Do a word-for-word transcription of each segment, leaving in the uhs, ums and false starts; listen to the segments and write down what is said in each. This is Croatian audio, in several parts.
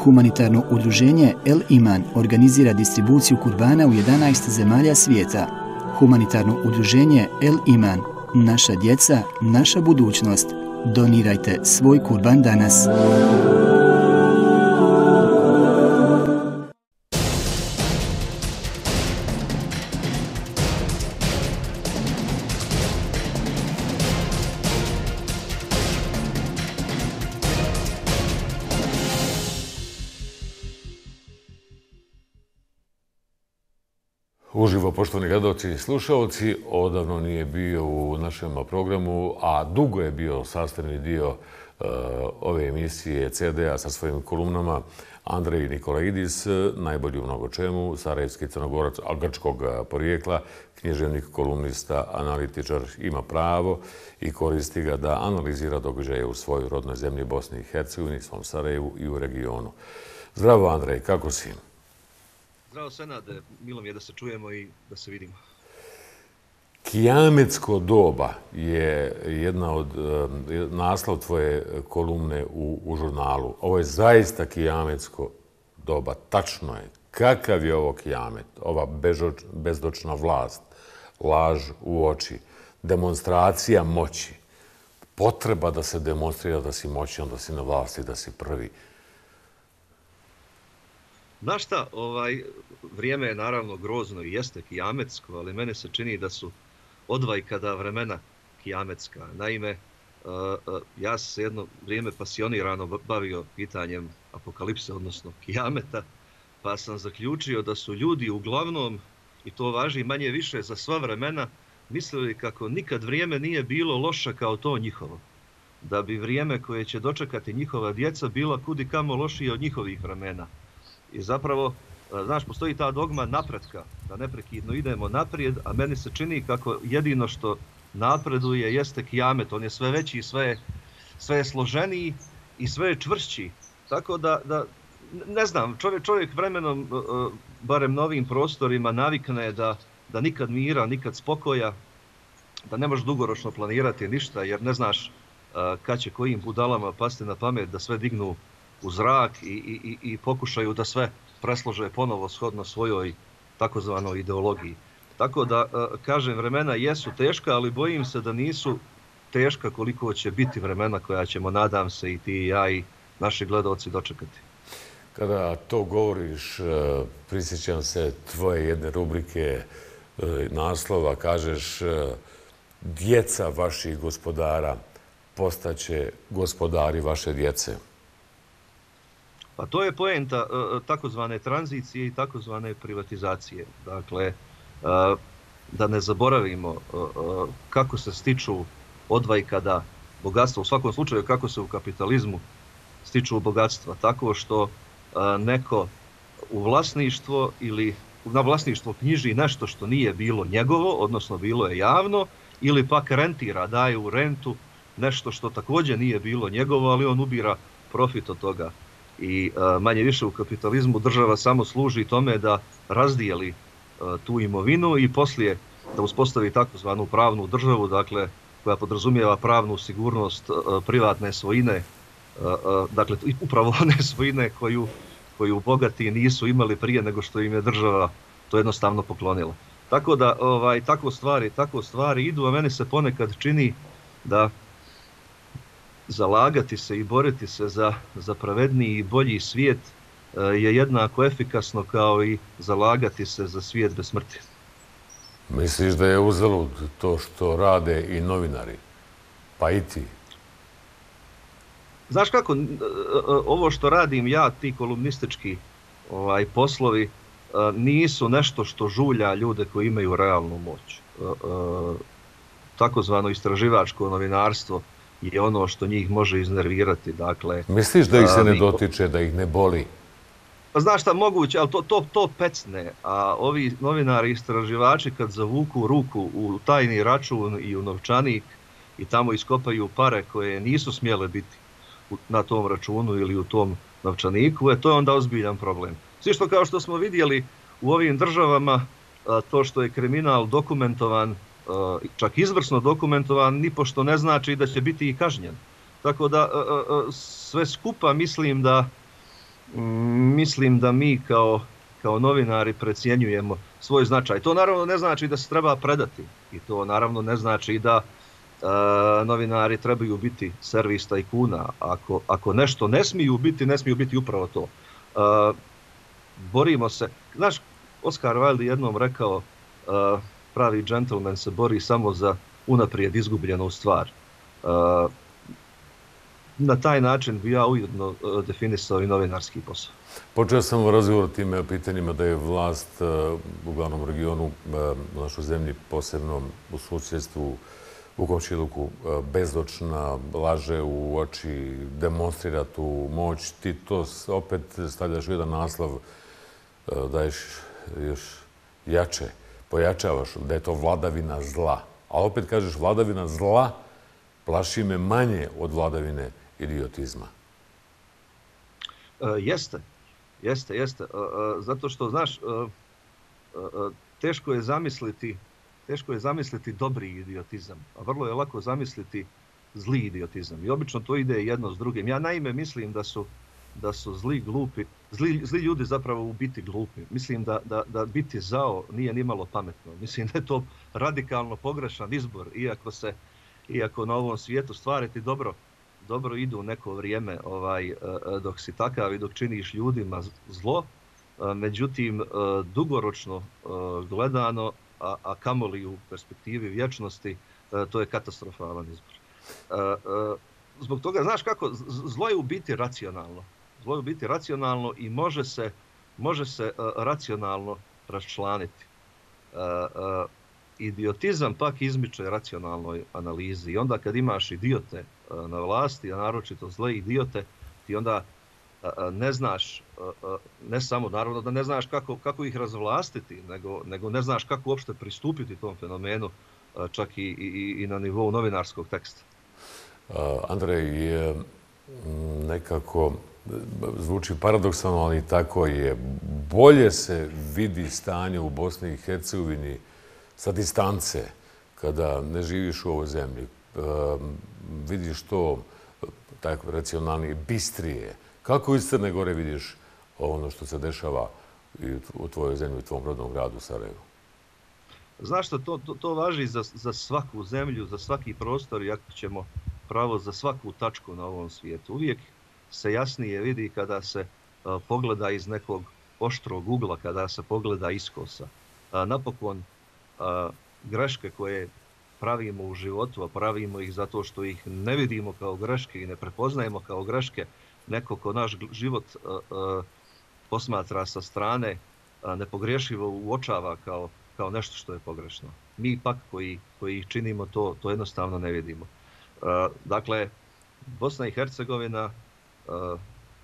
Humanitarno udruženje El Iman organizira distribuciju kurbana u jedanaest zemalja svijeta. Humanitarno udruženje El Iman, naša djeca, naša budućnost. Donirajte svoj kurban danas. Uživo, poštovani gledalci i slušalci, odavno nije bio u našem programu, a dugo je bio sastavni dio uh, ove emisije C D A sa svojim kolumnama Andrej Nikolaidis, najbolji u mnogo čemu, sarajevski crnogorac, al grčkog porijekla, književnik, kolumnista, analitičar, ima pravo i koristi ga da analizira događaje u svojoj rodnoj zemlji Bosni i Hercegovini, svom Sarajevu i u regionu. Zdravo, Andrej, kako si? Zdravo, Senade. Milo mi je da se čujemo i da se vidimo. Kijametsko doba je jedna od naslov tvoje kolumne u, u žurnalu. Ovo je zaista kijametsko doba. Tačno je. Kakav je ovo kijamet? Ova bežoč, bezdočna vlast, laž u oči, demonstracija moći, potreba da se demonstrira da si moćan, da si na vlasti, da si prvi. Znaš šta, ovaj, vrijeme je naravno grozno i jeste kijametsko, ali mene se čini da su odvajkada vremena kijametska. Naime, ja sam se jedno vrijeme pasionirano bavio pitanjem apokalipse, odnosno kijameta, pa sam zaključio da su ljudi uglavnom, i to važi manje više za sva vremena, mislili kako nikad vrijeme nije bilo loše kao to njihovo. Da bi vrijeme koje će dočekati njihova djeca bila kudi kamo lošije od njihovih vremena. I zapravo, znaš, postoji ta dogma napretka, da neprekidno idemo naprijed, a meni se čini kako jedino što napreduje jeste kijamet. On je sve veći i sve, sve je složeniji i sve je čvršći. Tako da, da ne znam, čovjek, čovjek vremenom, barem na ovim prostorima, navikne da, da nikad mira, nikad spokoja, da ne možeš dugoročno planirati ništa, jer ne znaš kad će kojim budalama pasti na pamet da sve dignu u zrak i, i, i pokušaju da sve preslože ponovo shodno svojoj takozvanoj ideologiji. Tako da, kažem, vremena jesu teška, ali bojim se da nisu teška koliko će biti vremena koja ćemo, nadam se, i ti i ja i naši gledalci dočekati. Kada to govoriš, prisjećam se tvoje jedne rubrike naslova, kažeš djeca vaših gospodara postaće gospodari vaše djece. Pa to je poenta takozvane tranzicije i takozvane privatizacije. Dakle, da ne zaboravimo kako se stiču odvajkada bogatstva, u svakom slučaju kako se u kapitalizmu stiču bogatstva, tako što neko u vlasništvo ili na vlasništvo knjiži nešto što nije bilo njegovo, odnosno bilo je javno, ili pak rentira, daje u rentu nešto što također nije bilo njegovo, ali on ubira profit od toga. I manje više u kapitalizmu država samo služi tome da razdijeli tu imovinu i poslije da uspostavi takozvanu pravnu državu, dakle, koja podrazumijeva pravnu sigurnost privatne svojine, dakle, upravo one svojine koju, koju bogati nisu imali prije nego što im je država to jednostavno poklonila. Tako da, ovaj, tako stvari, tako stvari idu, a meni se ponekad čini da zalagati se i boriti se za, za pravedniji i bolji svijet je jednako efikasno kao i zalagati se za svijet bez smrti. Misliš da je uzalud to što rade i novinari, pa i ti? Znaš kako, ovo što radim ja, ti kolumnistički ovaj, poslovi, nisu nešto što žulja ljude koji imaju realnu moć. Takozvano istraživačko novinarstvo je ono što njih može iznervirati. Dakle, misliš da ih se ne dotiče, da ih ne boli? Pa znaš šta, moguće, ali to, to, to pecne. A ovi novinari istraživači kad zavuku ruku u tajni račun i u novčanik i tamo iskopaju pare koje nisu smjele biti na tom računu ili u tom novčaniku, e, to je onda ozbiljan problem. Svi što kao što smo vidjeli u ovim državama, to što je kriminal dokumentovan, čak izvrsno dokumentovan, nipošto ne znači da će biti i kažnjen. Tako da sve skupa mislim da mislim da mi kao, kao novinari precjenjujemo svoj značaj. To naravno ne znači da se treba predati i to naravno ne znači da uh, novinari trebaju biti servis tajkuna. Ako, ako nešto ne smiju biti, ne smiju biti upravo to. Uh, borimo se. Znaš, Oscar Wilde jednom rekao, uh, pravi džentlmen se bori samo za unaprijed izgubljenu stvar. Uh, na taj način bi ja ujedno uh, definisao i novinarski posao. Počeo sam razgovor o tim pitanjima da je vlast uh, u glavnom regionu, uh, u našoj zemlji, posebno u susjedstvu, u komšiluku, uh, bezdočna, laže u oči, demonstrira tu moć. Ti to opet stavljaš u jedan naslov, uh, daješ još jače, pojačavaš da je to vladavina zla. A opet kažeš vladavina zla plaši me manje od vladavine idiotizma. Uh, jeste, jeste, jeste. Uh, uh, zato što, znaš, uh, uh, teško je zamisliti, teško je zamisliti dobri idiotizam, a vrlo je lako zamisliti zli idiotizam. I obično to ide jedno s drugim. Ja naime mislim da su, da su zli, glupi, zli, zli ljudi zapravo u biti glupi. Mislim da, da, da biti zao nije nimalo pametno. Mislim da je to radikalno pogrešan izbor, iako se, iako na ovom svijetu stvari ti dobro, dobro idu neko vrijeme ovaj, dok si takav i dok činiš ljudima zlo. Međutim, dugoročno gledano, a, a kamoli u perspektivi vječnosti, to je katastrofalan izbor. Zbog toga, znaš kako, zlo je u biti racionalno. Zlo je u biti racionalno i može se, može se racionalno raščlaniti. Idiotizam pak izmiče racionalnoj analizi i onda kad imaš idiote na vlasti, a naročito zle idiote, ti onda ne znaš, ne samo naravno da ne znaš kako, kako ih razvlastiti, nego, nego ne znaš kako uopšte pristupiti tom fenomenu, čak i, i, i na nivou novinarskog teksta. Andrej, je nekako, zvuči paradoksalno, ali tako je, bolje se vidi stanje u Bosni i Hercegovini sa distance, kada ne živiš u ovoj zemlji. Vidiš to tako racionalnije, bistrije. Kako iz Crne Gore vidiš ono što se dešava u tvojoj zemlji, u tvom rodnom gradu Sarajevu? Znaš što, to, to, to važi za, za svaku zemlju, za svaki prostor, i ako ćemo pravo za svaku tačku na ovom svijetu. Uvijek se jasnije vidi kada se uh, pogleda iz nekog oštrog ugla, kada se pogleda iskosa. Uh, napokon, uh, greške koje pravimo u životu, a pravimo ih zato što ih ne vidimo kao greške i ne prepoznajemo kao greške, neko ko naš život uh, uh, posmatra sa strane, uh, nepogrešivo uočava kao, kao nešto što je pogrešno. Mi pak koji, koji ih činimo to, to jednostavno ne vidimo. Uh, dakle, Bosna i Hercegovina, uh,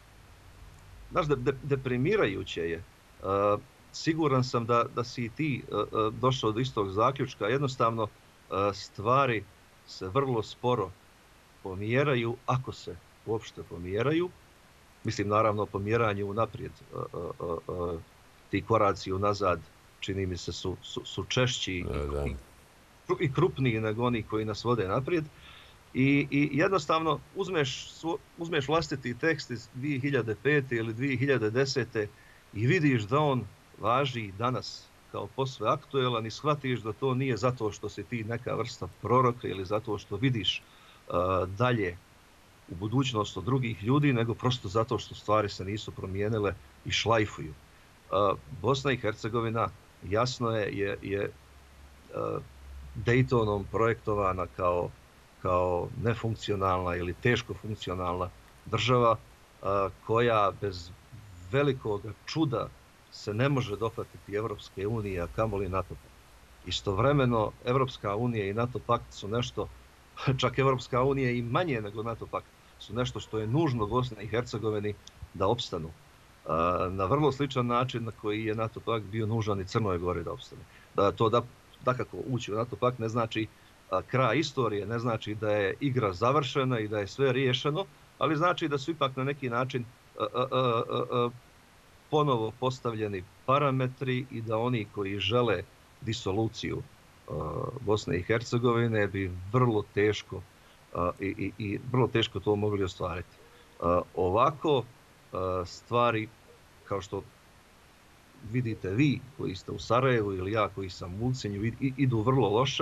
znaš, de, de, deprimirajuće je. Uh, siguran sam da, da si i ti uh, uh, došao do istog zaključka. Jednostavno, uh, stvari se vrlo sporo pomjeraju, ako se uopšte pomjeraju. Mislim, naravno, pomjeranju unaprijed. Uh, uh, uh, ti koraci unazad, čini mi se, su, su, su češći da, i, i krupniji nego oni koji nas vode naprijed. I, i jednostavno uzmeš, uzmeš vlastiti tekst iz dvije hiljade pete ili dvije hiljade desete i vidiš da on važi danas kao posve aktuelan i shvatiš da to nije zato što si ti neka vrsta proroka ili zato što vidiš uh, dalje u budućnost od drugih ljudi, nego prosto zato što stvari se nisu promijenile i šlajfuju. Uh, Bosna i Hercegovina, jasno je, je, je uh, Daytonom projektovana kao kao nefunkcionalna ili teško funkcionalna država a, koja bez velikog čuda se ne može dohvatiti Evropske unije, a kamoli NATO pakt. Istovremeno, Evropska unija i NATO pakt su nešto, čak Evropska unija i manje nego NATO pakt, su nešto što je nužno Bosni i Hercegovini da opstanu. A, na vrlo sličan način na koji je NATO pakt bio nužan i Crnoj Gori da opstane. Da, to da, dakako ući u NATO pakt ne znači kraj istorije, ne znači da je igra završena i da je sve riješeno, ali znači da su ipak na neki način a, a, a, a, ponovo postavljeni parametri i da oni koji žele disoluciju a, Bosne i Hercegovine bi vrlo teško a, i, i, i vrlo teško to mogli ostvariti. A, ovako stvari, kao što vidite vi koji ste u Sarajevu ili ja koji sam u Ulcinju, idu vrlo loše.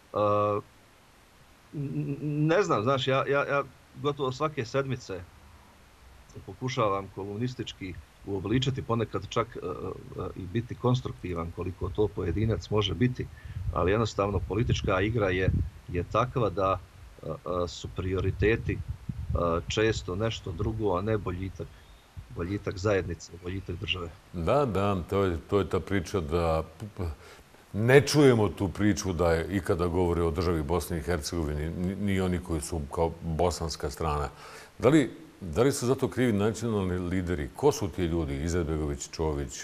Ne znam, znaš, ja, ja, ja gotovo svake sedmice pokušavam kolumnistički uobličiti, ponekad čak i biti konstruktivan koliko to pojedinac može biti, ali jednostavno politička igra je, je takva da su prioriteti često nešto drugo, a ne boljitak, boljitak zajednice, boljitak države. Da, da, to je, to je ta priča da ne čujemo tu priču da je ikada govore o državi Bosne i Hercegovine, ni, ni oni koji su kao bosanska strana. Da li, da li su zato krivi nacionalni lideri? Ko su ti ljudi? Izetbegović, Čović,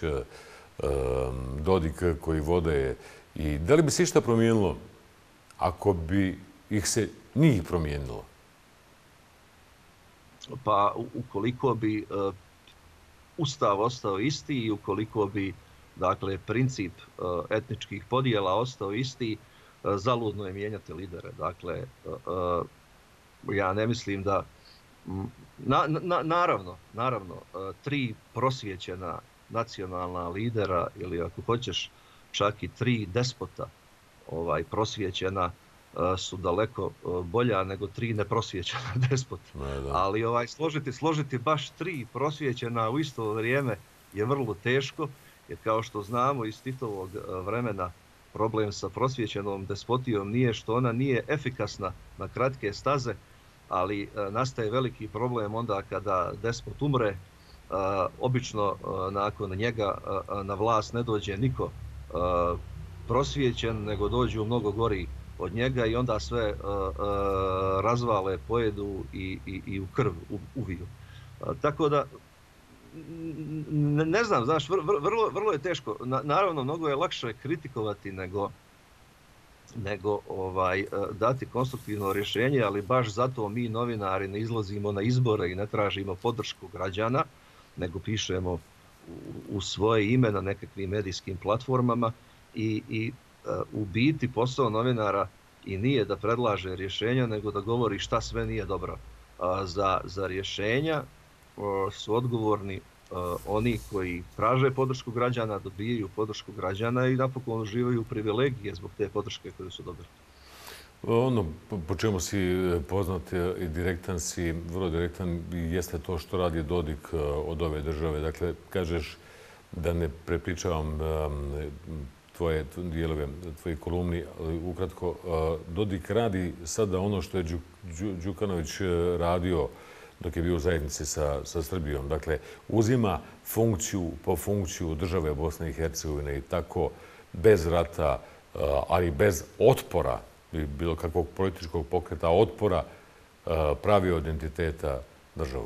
Dodik koji vode? I da li bi se išta promijenilo ako bi ih se njih promijenilo? Pa ukoliko bi uh, Ustav ostao isti i ukoliko bi, dakle, princip uh, etničkih podjela ostao isti, uh, zaludno je mijenjati lidere. Dakle, uh, ja ne mislim da... Na, na, naravno, naravno, uh, tri prosvjećena nacionalna lidera ili ako hoćeš čak i tri despota ovaj, prosvjećena su daleko bolja nego tri neprosvjećena despota. Ne, ali ovaj, složiti, složiti baš tri prosvjećena u isto vrijeme je vrlo teško, jer kao što znamo iz Titovog vremena problem sa prosvjećenom despotijom nije što ona nije efikasna na kratke staze, ali nastaje veliki problem onda kada despot umre, obično nakon njega na vlast ne dođe niko prosvjećen, nego dođu mnogo gori od njega i onda sve uh, uh, razvale, pojedu i, i, i u krv u, uviju. Uh, tako da, ne, ne znam, znaš, vr, vrlo, vrlo je teško. Na, naravno, mnogo je lakše kritikovati nego, nego ovaj, uh, dati konstruktivno rješenje, ali baš zato mi novinari ne izlazimo na izbore i ne tražimo podršku građana, nego pišemo u, u svoje ime na nekakvim medijskim platformama i, i u biti posao novinara i nije da predlaže rješenja, nego da govori šta sve nije dobro. Za, za rješenja su odgovorni oni koji traže podršku građana, dobijaju podršku građana i napokon uživaju privilegije zbog te podrške koju su dobili. Ono po čemu si poznat i direktan si, vrlo direktan, jeste to što radi Dodik od ove države. Dakle, kažeš da ne prepričavam tvoje dijelove, tvoji kolumni, ali ukratko, Dodik radi sada ono što je Đukanović radio dok je bio u zajednici sa, sa Srbijom. Dakle, uzima funkciju po funkciju države Bosne i Hercegovine i tako bez rata, ali bez otpora, bilo kakvog političkog pokreta, otpora pravi od identiteta državu.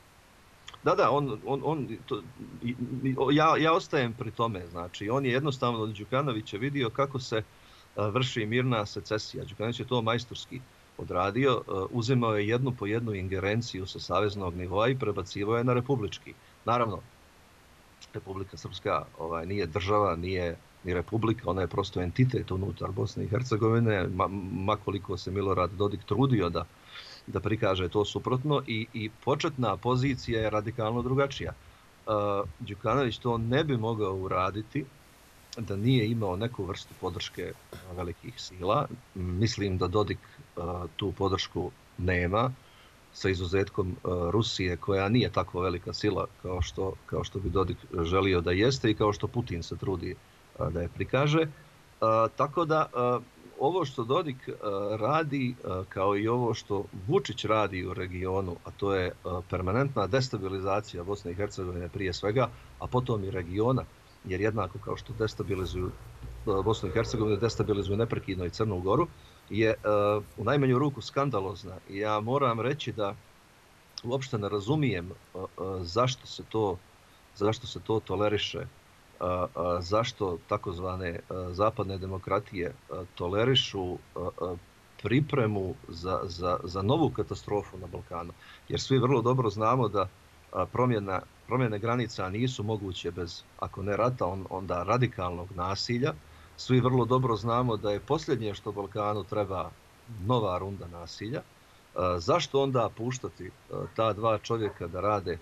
Da, da, on, on, on, to, ja, ja ostajem pri tome. Znači, on je jednostavno od Đukanovića vidio kako se vrši mirna secesija. Đukanović je to majstorski odradio. Uzimao je jednu po jednu ingerenciju sa saveznog nivoa i prebacivao je na republički. Naravno, Republika Srpska ovaj, nije država, nije ni republika, ona je prosto entitet unutar Bosne i Hercegovine, ma, makoliko se Milorad Dodik trudio da da prikaže to suprotno i, i početna pozicija je radikalno drugačija. Uh, Đukanović to ne bi mogao uraditi da nije imao neku vrstu podrške velikih sila. Mislim da Dodik uh, tu podršku nema, sa izuzetkom uh, Rusije, koja nije tako velika sila kao što, kao što bi Dodik želio da jeste i kao što Putin se trudi uh, da je prikaže. Uh, tako da uh, ovo što Dodik uh, radi, uh, kao i ovo što Vučić radi u regionu, a to je uh, permanentna destabilizacija Bosne i Hercegovine prije svega, a potom i regiona, jer jednako kao što destabilizuju uh, Bosnu i Hercegovinu, destabilizuju neprekidno i Crnu Goru, je uh, u najmanju ruku skandalozna. I ja moram reći da uopšte ne razumijem uh, uh, zašto se to, zašto se to toleriše. Uh, uh, zašto takozvane uh, zapadne demokratije uh, tolerišu uh, uh, pripremu za, za, za novu katastrofu na Balkanu. Jer svi vrlo dobro znamo da uh, promjena, promjene granica nisu moguće bez, ako ne rata, on, onda radikalnog nasilja. Svi vrlo dobro znamo da je posljednje što Balkanu treba nova runda nasilja. Uh, zašto onda puštati uh, ta dva čovjeka da rade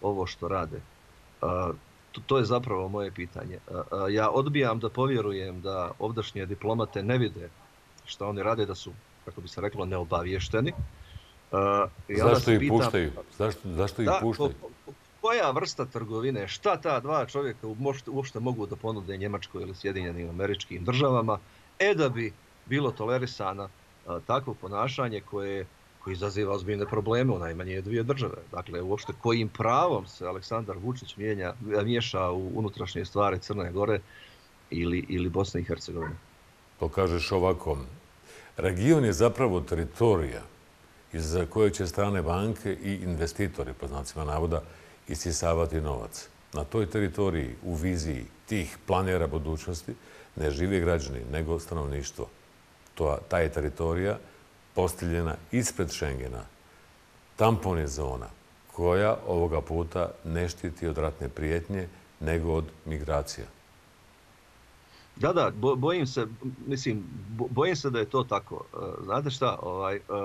ovo što rade? To, to je zapravo moje pitanje. Ja odbijam da povjerujem da ovdašnje diplomate ne vide što oni rade, da su, kako bi se reklo, neobavješteni. I zašto ih pitam, puštaju? Zašto, zašto ih da, puštaju? Ko, ko, koja vrsta trgovine, šta ta dva čovjeka uopšte mogu da ponude Njemačkoj ili Sjedinjenim Američkim Državama, e da bi bilo tolerisano takvo ponašanje koje, koje izaziva ozbiljne probleme u najmanje dvije države. Dakle, uopšte kojim pravom se Aleksandar Vučić mijenja, miješa u unutrašnje stvari Crne Gore ili, ili Bosne i Hercegovine? To kažeš ovako. Region je zapravo teritorija iz koje će strane banke i investitori, po znacima navoda, isisavati novac. Na toj teritoriji, u viziji tih planera budućnosti, ne žive građani, nego stanovništvo. To, ta je teritorija postavljena ispred Schengena. Tampon je zona koja ovoga puta ne štiti od ratne prijetnje, nego od migracija. Da, da, bojim se, mislim, bojim se da je to tako. Znate šta, ovaj, uh,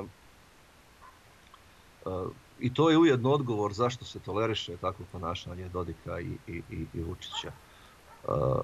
uh, i to je ujedno odgovor zašto se toleriše takvo ponašanje Dodika i, i, i Vučića. Uh,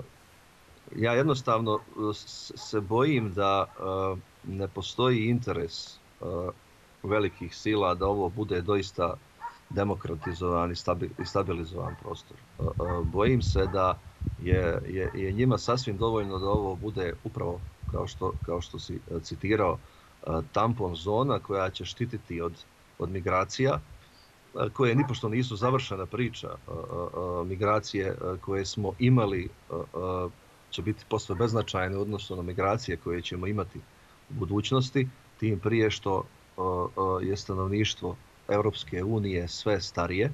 ja jednostavno se bojim da uh, ne postoji interes uh, velikih sila da ovo bude doista demokratizovan i stabilizovan prostor. Uh, uh, bojim se da je, je, je njima sasvim dovoljno da ovo bude upravo, kao što, kao što si citirao, uh, tampon zona koja će štititi od, od migracija, uh, koje nipošto nisu završena priča. Uh, uh, migracije uh, koje smo imali uh, uh, će biti posve beznačajne u odnosu na migracije koje ćemo imati u budućnosti, tim prije što uh, uh, je stanovništvo Europske unije sve starije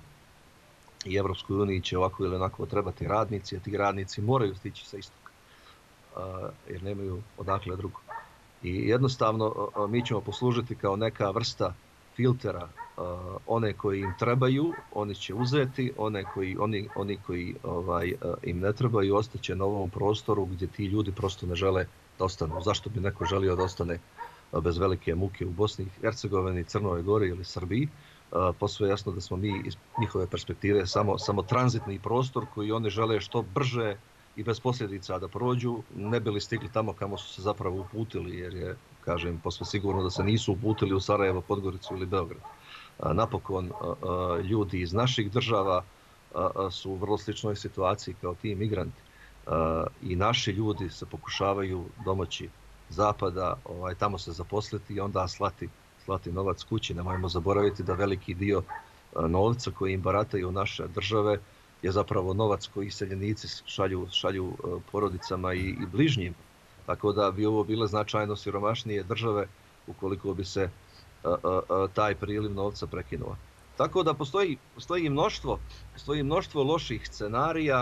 i Europskoj uniji će ovako ili onako trebati radnici, a ti radnici moraju stići sa istoka, uh, jer nemaju odakle drugo. I jednostavno uh, mi ćemo poslužiti kao neka vrsta filtera. Uh, one koji im trebaju, oni će uzeti, one koji, oni, oni koji ovaj, uh, im ne trebaju, ostaće na ovom prostoru gdje ti ljudi prosto ne žele da ostanu. Zašto bi neko želio da ostane uh, bez velike muke u Bosni i Hercegovini, Crnoj Gori ili Srbiji? Uh, posve jasno da smo mi iz njihove perspektive samo, samo tranzitni prostor koji oni žele što brže i bez posljedica da prođu, ne bili stigli tamo kamo su se zapravo uputili, jer je, kažem, posve sigurno da se nisu uputili u Sarajevo, Podgoricu ili Beograd. Napokon ljudi iz naših država su u vrlo sličnoj situaciji kao ti migranti. I naši ljudi se pokušavaju domoći zapada, ovaj, tamo se zaposliti i onda slati, slati novac kući. Nemojmo zaboraviti da veliki dio novca koji im barataju naše države je zapravo novac koji iseljenici šalju, šalju porodicama i, i bližnjim. Tako da bi ovo bile značajno siromašnije države ukoliko bi se a, a, a, taj priliv novca prekinuo. Tako da postoji, postoji mnoštvo, postoji mnoštvo loših scenarija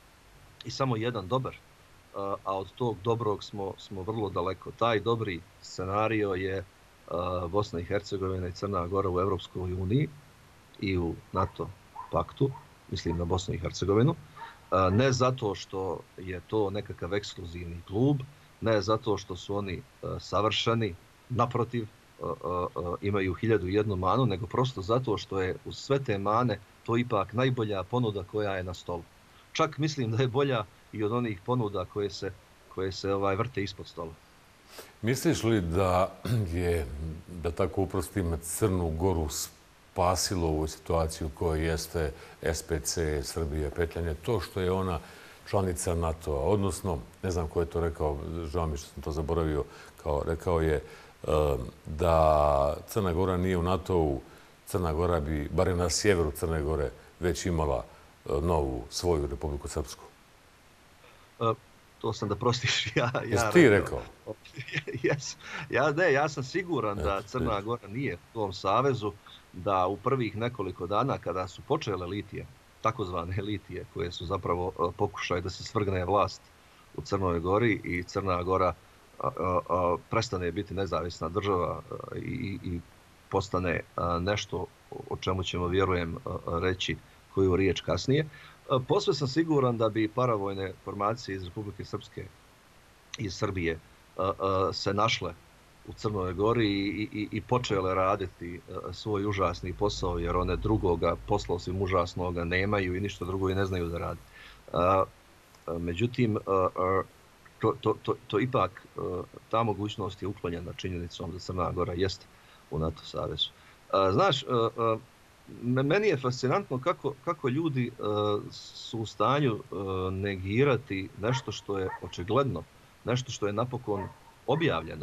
i samo jedan dobar. A, a od tog dobrog smo, smo vrlo daleko. Taj dobri scenario je a, Bosna i Hercegovina i Crna Gora u Europskoj uniji i u NATO paktu, mislim na Bosnu i Hercegovinu. A, ne zato što je to nekakav ekskluzivni klub, ne zato što su oni a, savršeni, naprotiv, a, a, a, imaju hiljadu i jednu manu, nego prosto zato što je uz sve te mane to ipak najbolja ponuda koja je na stolu. Čak mislim da je bolja i od onih ponuda koje se, koje se ovaj, vrte ispod stola. Misliš li da je, da tako uprostim, Crnu Goru spasilo u ovoj situaciji u kojoj jeste S P C, Srbije, petljanje, to što je ona članica NATO-a, odnosno, ne znam ko je to rekao, žao mi što sam to zaboravio, kao, rekao je da Crna Gora nije u NATO-u, Crna Gora bi, barem na sjeveru Crne Gore, već imala novu svoju Republiku Srpsku. Uh, to sam da prostiš ja. ja Jesi ti rekao? Yes. Ja, ne, ja sam siguran da Crna Gora nije u tom savezu, da u prvih nekoliko dana kada su počele litije, takozvane litije, koje su zapravo pokušaj da se svrgne vlast u Crnoj Gori i Crna Gora a, a, a, prestane biti nezavisna država a, i, i postane a, nešto o čemu ćemo, vjerujem, a, reći koju riječ kasnije. A, posve sam siguran da bi paravojne formacije iz Republike Srpske i iz Srbije a, a, se našle u Crnoj Gori i, i, i počele raditi svoj užasni posao, jer one drugoga posla osim užasnoga nemaju i ništa drugo i ne znaju da radi. Međutim, to, to, to, to ipak, ta mogućnost je uklonjena činjenicom da Crna Gora jest u NATO savezu. Znaš, meni je fascinantno kako, kako ljudi su u stanju negirati nešto što je očigledno, nešto što je napokon objavljeno.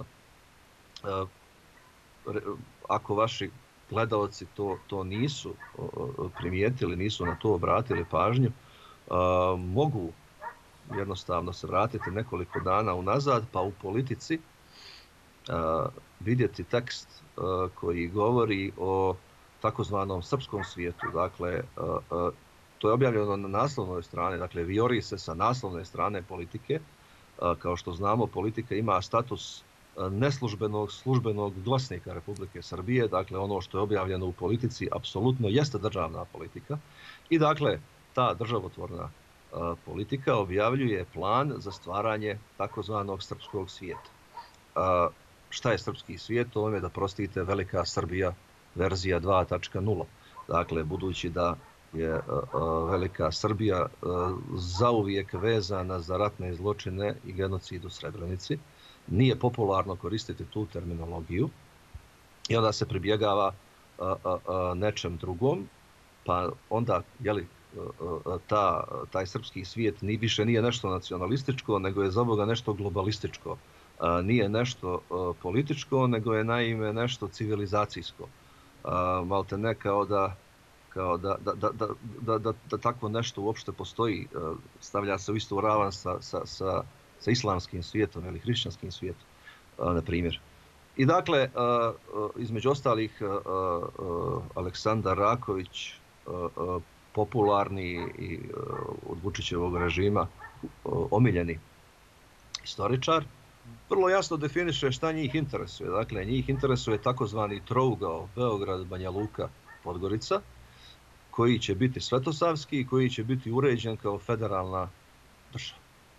Ako vaši gledaoci to, to nisu primijetili, nisu na to obratili pažnju, mogu jednostavno se vratiti nekoliko dana unazad, pa u Politici vidjeti tekst koji govori o takozvanom srpskom svijetu. Dakle, to je objavljeno na naslovnoj strani, dakle, vijori se sa naslovne strane Politike. Kao što znamo, Politika ima status neslužbenog službenog glasnika Republike Srbije, dakle ono što je objavljeno u Politici apsolutno jeste državna politika. I dakle, ta državotvorna politika objavljuje plan za stvaranje takozvanog srpskog svijeta. Šta je srpski svijet? To je, da prostite, Velika Srbija verzija dva točka nula. Dakle, budući da je Velika Srbija zauvijek vezana za ratne zločine i genocid u Srebrenici, nije popularno koristiti tu terminologiju i onda se pribjegava nečem drugom, pa onda, jeli, ta, taj srpski svijet ni više nije nešto nacionalističko, nego je za Boga nešto globalističko. Nije nešto političko, nego je naime nešto civilizacijsko. Malte ne kao da kao da, da, da, da, da, da, da takvo nešto uopšte postoji, stavlja se u istu ravan sa, sa, sa, sa islamskim svijetom ili hrišćanskim svijetom, na primjer. I dakle, između ostalih, Aleksandar Raković, popularni i od Vučićevog režima omiljeni istoričar, vrlo jasno definiše šta njih interesuje. Dakle, njih interesuje takozvani trougao Beograd, Banja Luka, Podgorica, koji će biti svetosavski i koji će biti uređen kao federalna država.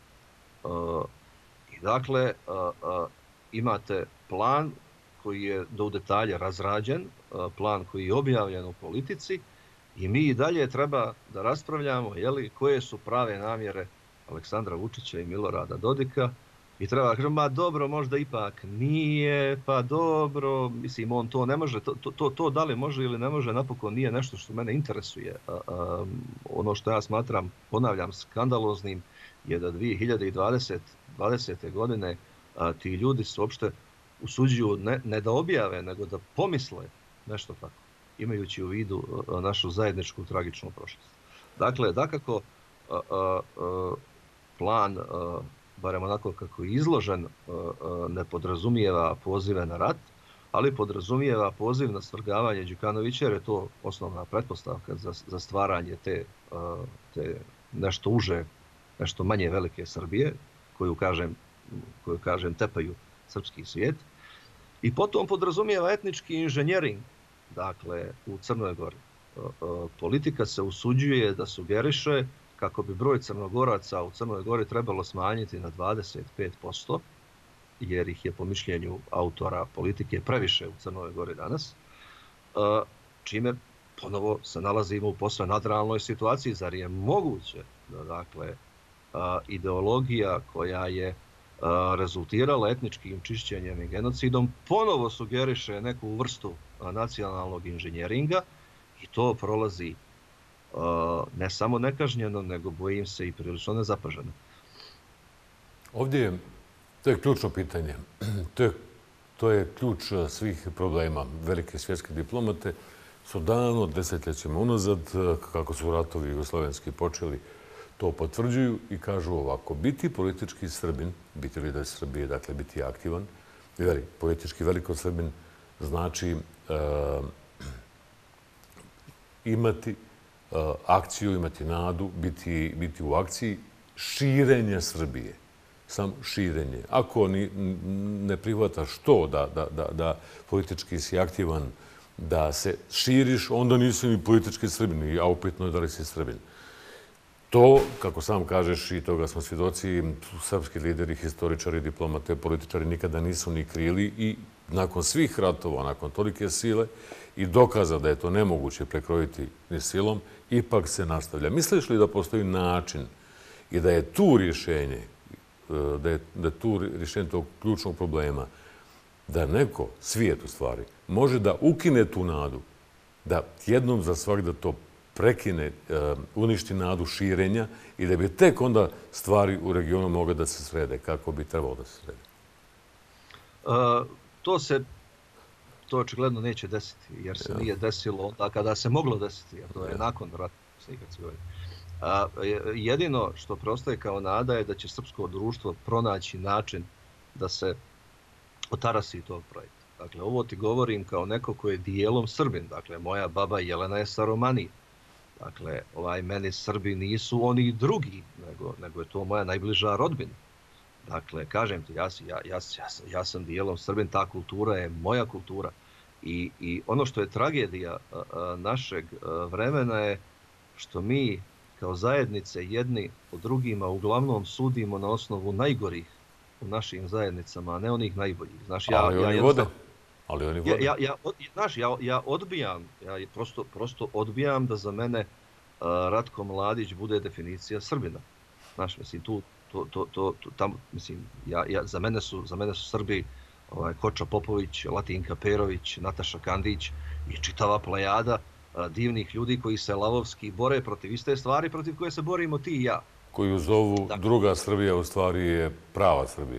I dakle, imate plan koji je do u detalje razrađen, plan koji je objavljen u Politici i mi i dalje treba da raspravljamo, jeli, koje su prave namjere Aleksandra Vučića i Milorada Dodika. I treba da kažem, ma dobro, možda ipak nije, pa dobro, mislim, on to ne može, to, to, to da li može ili ne može, napokon nije nešto što mene interesuje. A, a, ono što ja smatram, ponavljam, skandaloznim je da dvije hiljade dvadesete. godine a, ti ljudi se uopšte usuđuju ne, ne da objave, nego da pomisle nešto tako, imajući u vidu a, našu zajedničku tragičnu prošlost. Dakle, dakako, a, a, a, plan... A, barem onako kako je izložen, ne podrazumijeva pozive na rat, ali podrazumijeva poziv na svrgavanje Đukanovića, jer je to osnovna pretpostavka za, za stvaranje te, te nešto uže, nešto manje velike Srbije, koju, kažem, koju kažem tepaju srpski svijet. I potom podrazumijeva etnički inženjering, dakle, u Crnoj Gori. Politika se usuđuje da sugeriše kako bi broj Crnogoraca u Crnoj Gori trebalo smanjiti na dvadeset pet posto, jer ih je po mišljenju autora Politike previše u Crnoj Gori danas, čime ponovo se nalazimo u posve nadrealnoj situaciji. Zar je moguće da, dakle, ideologija koja je rezultirala etničkim čišćenjem i genocidom ponovo sugeriše neku vrstu nacionalnog inženjeringa i to prolazi ne samo nekažnjeno, nego bojim se i prilično nezapaženo. Ovdje je, to je ključno pitanje. To je, to je ključ svih problema. Velike svjetske diplomate su davno, desetljećima unazad, kako su ratovi jugoslovenski počeli, to potvrđuju i kažu ovako: biti politički Srbin, biti lider Srbije, dakle biti aktivan, veli, politički veliko Srbin znači uh, imati akciju, imati nadu, biti, biti u akciji širenja Srbije. Sam širenje. Ako ni, ne prihvataš to da, da, da, da politički si aktivan, da se širiš, onda nisi ni politički Srbin, a upitno je da li si Srbin. To, kako sam kažeš, i toga smo svjedoci, srpski lideri, historičari, diplomate, političari nikada nisu ni krili i nakon svih ratova, nakon tolike sile i dokaza da je to nemoguće prekrojiti ni silom, ipak se nastavlja. Misliš li da postoji način i da je tu rješenje, da je, da je tu rješenje tog ključnog problema, da neko, svijet u stvari, može da ukine tu nadu, da jednom za svakda to prekine, uništi nadu širenja i da bi tek onda stvari u regionu mogle da se srede kako bi trebalo da se srede? Uh, to se to očigledno neće desiti, jer se ja. nije desilo onda kada se moglo desiti, jer to je ja. nakon rata Bosne i Hercegovine. Jedino što preostaje kao nada je da će srpsko društvo pronaći način da se otarasi tog projekta. Dakle, ovo ti govorim kao neko koji je dijelom Srbin. Dakle, moja baba Jelena je sa Romanije. Dakle, ovaj, meni Srbi nisu oni drugi, nego, nego je to moja najbliža rodbina. Dakle, kažem ti, ja, ja, ja, ja, ja sam dijelom Srbin, ta kultura je moja kultura. I, i ono što je tragedija a, a, našeg a, vremena je što mi kao zajednice jedni o drugima uglavnom sudimo na osnovu najgorih u našim zajednicama, a ne onih najboljih. Znaš, ja, ali, ja, oni vode. ali oni vode. Ja, ja, ja, od, znaš, ja, ja odbijam, ja prosto, prosto odbijam da za mene uh, Ratko Mladić bude definicija Srbina. Znaš, mislim, tu, to, to, to, to, tam, mislim, ja, ja, za, mene su, za mene su Srbi ovaj, Koča Popović, Latinka Perović, Nataša Kandić i čitava plejada divnih ljudi koji se lavovski bore protiv iste stvari protiv koje se borimo ti i ja. Koju zovu dakle, druga Srbija, u stvari je prava Srbija.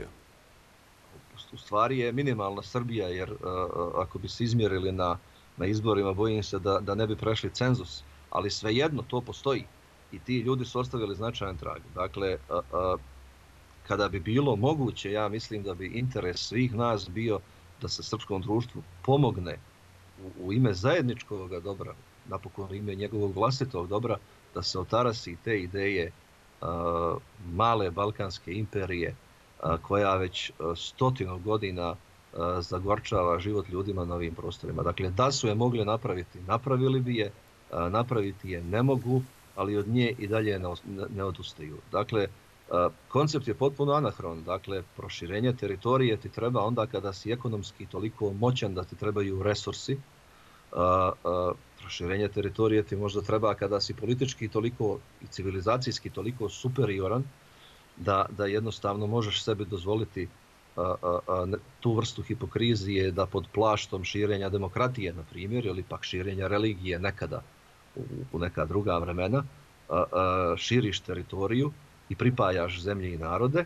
U stvari je minimalna Srbija, jer uh, ako bi se izmjerili na, na izborima, bojim se da, da ne bi prešli cenzus. Ali svejedno to postoji i ti ljudi su ostavili značajan trag. Dakle, uh, uh, kada bi bilo moguće, ja mislim da bi interes svih nas bio da se srpskom društvu pomogne u ime zajedničkog dobra, napokon u ime njegovog vlastitog dobra, da se otarasi te ideje uh, male balkanske imperije uh, koja već uh, stotinu godina uh, zagorčava život ljudima na ovim prostorima. Dakle, da su je mogli napraviti, napravili bi je, uh, napraviti je ne mogu, ali od nje i dalje ne, ne odustaju. Dakle, uh, koncept je potpuno anahron. Dakle, proširenje teritorije ti treba onda kada si ekonomski toliko moćan da ti trebaju resursi. Uh, uh, proširenje teritorije ti možda treba kada si politički toliko i civilizacijski toliko superioran da, da jednostavno možeš sebi dozvoliti uh, uh, uh, tu vrstu hipokrizije da pod plaštom širenja demokratije, na primjer, ili pak širenja religije nekada u, u neka druga vremena, uh, uh, širiš teritoriju i pripajaš zemlje i narode,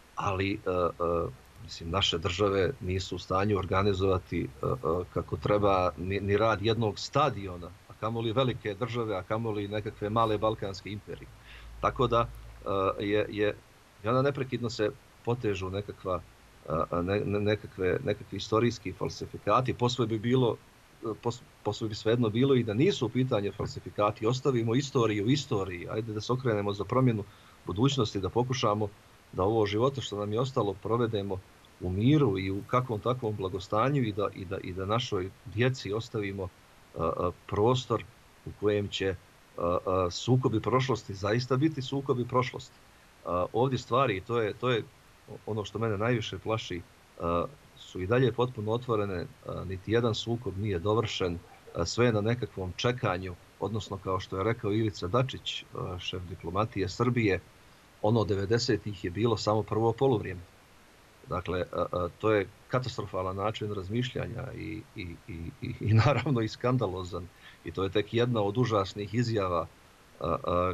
ali uh, uh, mislim, naše države nisu u stanju organizovati uh, uh, kako treba ni, ni rad jednog stadiona, a kamoli velike države, a kamoli nekakve male balkanske imperije. Tako da uh, je, je, ona neprekidno se potežu nekakva, uh, ne, ne, nekakve, nekakvi istorijski falsifikati. Posve bi bilo, pos, posve bi svejedno bilo i da nisu u pitanje falsifikati. Ostavimo istoriju u istoriji. Ajde da se okrenemo za promjenu budućnosti, da pokušamo da ovo života što nam je ostalo provedemo u miru i u kakvom takvom blagostanju i da, i da, i da našoj djeci ostavimo uh, uh, prostor u kojem će uh, uh, sukobi prošlosti zaista biti sukobi prošlosti. Uh, ovdje stvari, i to je, to je ono što mene najviše plaši, uh, su i dalje potpuno otvorene, uh, niti jedan sukob nije dovršen, uh, sve je na nekakvom čekanju, odnosno kao što je rekao Ivica Dačić, uh, šef diplomatije Srbije, ono devedesetih je bilo samo prvo poluvrijeme. Dakle, a, a, to je katastrofalan način razmišljanja i, i, i, i naravno i skandalozan. I to je tek jedna od užasnih izjava a, a,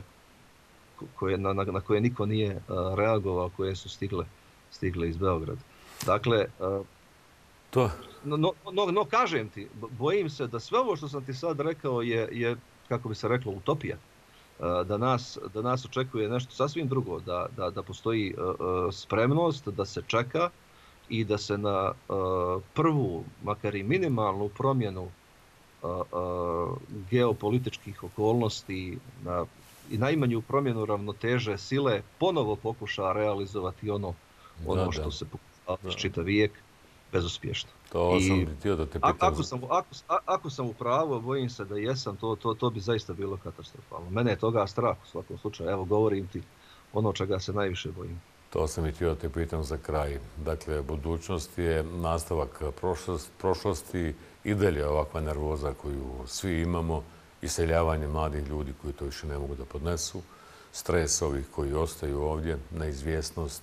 koje, na, na koje niko nije a, reagovao, koje su stigle, stigle iz Beograda. Dakle, a, to... no, no, no, no kažem ti, bojim se da sve ovo što sam ti sad rekao je, je kako bi se reklo, utopija. Da nas, da nas očekuje nešto sasvim drugo, da, da, da postoji uh, spremnost, da se čeka i da se na uh, prvu, makar i minimalnu promjenu uh, uh, geopolitičkih okolnosti na, i najmanju promjenu ravnoteže sile ponovo pokuša realizovati ono, ono da, što da. se pokušava čitav vijek bezuspješno. To sam I, htio da te pitam. Ako sam, ako, ako sam u pravu, bojim se da jesam, to, to, to bi zaista bilo katastrofalno. Mene je toga strah u svakom slučaju. Evo, govorim ti ono čega se najviše bojim. To sam i htio te pitam za kraj. Dakle, budućnost je nastavak prošlosti i dalje ovakva nervoza koju svi imamo, iseljavanje mladih ljudi koji to više ne mogu da podnesu, stres ovih koji ostaju ovdje, neizvjesnost,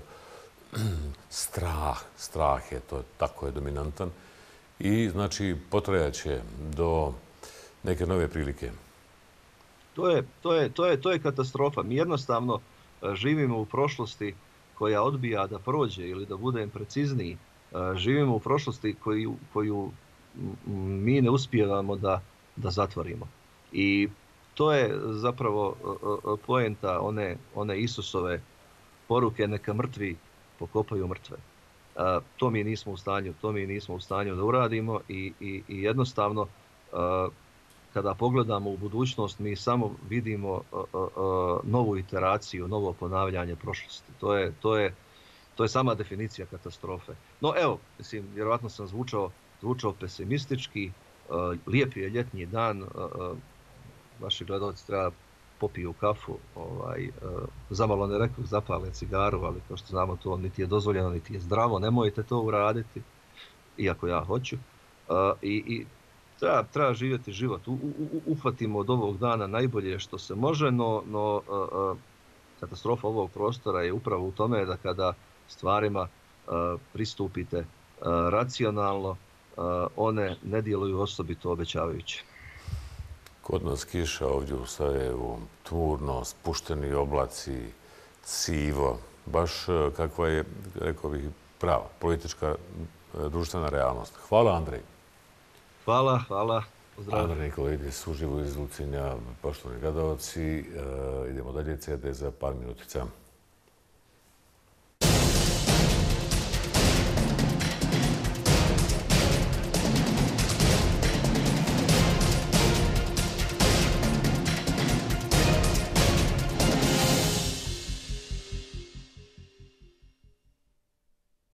strah, strah je to, tako je dominantan. I znači potrajaće do neke nove prilike. To je, to je, to je, to je katastrofa. Mi jednostavno živimo u prošlosti koja odbija da prođe, ili da budem precizniji, živimo u prošlosti koju, koju mi ne uspijevamo da, da zatvorimo. I to je zapravo poenta one, one Isusove poruke neka mrtvi pokopaju mrtve. To mi nismo u stanju, to mi nismo u stanju da uradimo i, i, i jednostavno kada pogledamo u budućnost, mi samo vidimo uh, uh, novu iteraciju, novo ponavljanje prošlosti. To je, to je, to je sama definicija katastrofe. No evo, mislim, vjerovatno sam zvučao, zvučao pesimistički, uh, lijep je ljetnji dan, uh, uh, vaši gledalci treba popiju kafu, ovaj, uh, zamalo ne rekao zapale cigaru, ali kao što znamo to niti je dozvoljeno, niti je zdravo, nemojte to uraditi, iako ja hoću. Uh, i, i Treba, treba živjeti život. U, u, uhvatimo od ovog dana najbolje što se može, no, no uh, katastrofa ovog prostora je upravo u tome da kada stvarima uh, pristupite uh, racionalno, uh, one ne djeluju osobito obećavajuće. Kod nas kiša ovdje u Sarajevu, tmurno, spušteni oblaci, sivo, baš kakva je, rekao bih, prava politička društvena realnost. Hvala, Andrej. Hvala, hvala. Pozdrav. Andrej Nikolaidis, uživo iz Lucinja, poštovani gledalci. Idemo dalje, C D za par minutica.